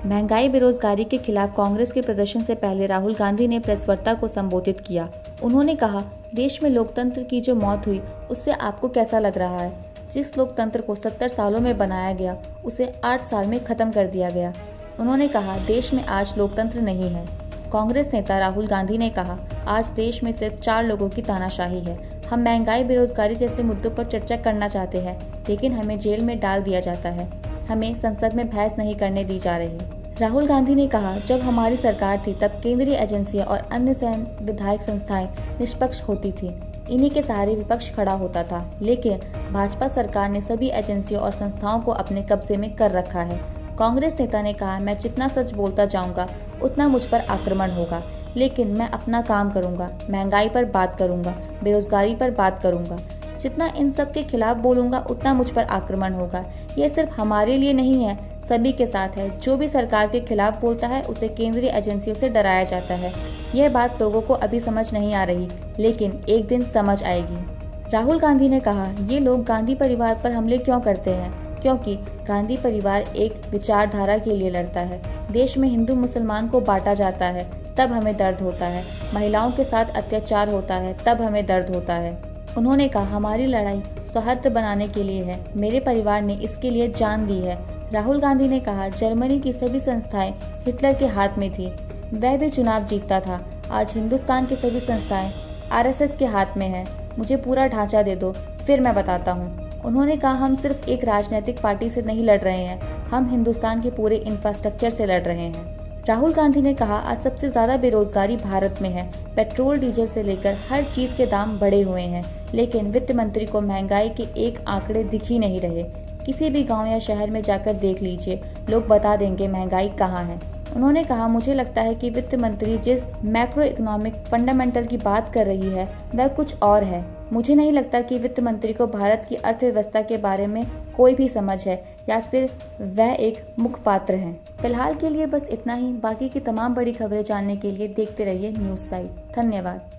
महंगाई बेरोजगारी के खिलाफ कांग्रेस के प्रदर्शन से पहले राहुल गांधी ने प्रेस वार्ता को संबोधित किया। उन्होंने कहा, देश में लोकतंत्र की जो मौत हुई उससे आपको कैसा लग रहा है? जिस लोकतंत्र को 70 सालों में बनाया गया उसे 8 साल में खत्म कर दिया गया। उन्होंने कहा, देश में आज लोकतंत्र नहीं है। कांग्रेस नेता राहुल गांधी ने कहा, आज देश में सिर्फ 4 लोगों की तानाशाही है। हम महंगाई बेरोजगारी जैसे मुद्दों पर चर्चा करना चाहते हैं, लेकिन हमें जेल में डाल दिया जाता है। हमें संसद में बहस नहीं करने दी जा रही। राहुल गांधी ने कहा, जब हमारी सरकार थी तब केंद्रीय एजेंसियां और अन्य संवैधानिक संस्थाएं निष्पक्ष होती थी। इन्हीं के सहारे विपक्ष खड़ा होता था, लेकिन भाजपा सरकार ने सभी एजेंसियों और संस्थाओं को अपने कब्जे में कर रखा है। कांग्रेस नेता ने कहा, मैं जितना सच बोलता जाऊंगा उतना मुझ पर आक्रमण होगा, लेकिन मैं अपना काम करूंगा। महंगाई पर बात करूंगा, बेरोजगारी पर बात करूंगा। जितना इन सब के खिलाफ बोलूंगा उतना मुझ पर आक्रमण होगा। ये सिर्फ हमारे लिए नहीं है, सभी के साथ है। जो भी सरकार के खिलाफ बोलता है उसे केंद्रीय एजेंसियों से डराया जाता है। यह बात लोगों को अभी समझ नहीं आ रही, लेकिन एक दिन समझ आएगी। राहुल गांधी ने कहा, ये लोग गांधी परिवार पर हमले क्यों करते हैं? क्योंकि गांधी परिवार एक विचारधारा के लिए लड़ता है। देश में हिंदू मुसलमान को बांटा जाता है, तब हमें दर्द होता है। महिलाओं के साथ अत्याचार होता है, तब हमें दर्द होता है। उन्होंने कहा, हमारी लड़ाई सौहार्द बनाने के लिए है। मेरे परिवार ने इसके लिए जान दी है। राहुल गांधी ने कहा, जर्मनी की सभी संस्थाएं हिटलर के हाथ में थी, वह भी चुनाव जीतता था। आज हिंदुस्तान की सभी संस्थाएं आरएसएस के हाथ में है। मुझे पूरा ढांचा दे दो, फिर मैं बताता हूँ। उन्होंने कहा, हम सिर्फ एक राजनीतिक पार्टी से नहीं लड़ रहे हैं, हम हिंदुस्तान के पूरे इंफ्रास्ट्रक्चर से लड़ रहे हैं। राहुल गांधी ने कहा, आज सबसे ज्यादा बेरोजगारी भारत में है। पेट्रोल डीजल से लेकर हर चीज के दाम बढ़े हुए हैं, लेकिन वित्त मंत्री को महंगाई के एक आंकड़े दिख ही नहीं रहे। किसी भी गांव या शहर में जाकर देख लीजिए, लोग बता देंगे महंगाई कहाँ है। उन्होंने कहा, मुझे लगता है कि वित्त मंत्री जिस मैक्रो इकोनॉमिक फंडामेंटल की बात कर रही है वह कुछ और है। मुझे नहीं लगता कि वित्त मंत्री को भारत की अर्थव्यवस्था के बारे में कोई भी समझ है, या फिर वह एक मुखपात्र है। फिलहाल के लिए बस इतना ही। बाकी की तमाम बड़ी खबरें जानने के लिए देखते रहिए न्यूज़ साइट। धन्यवाद।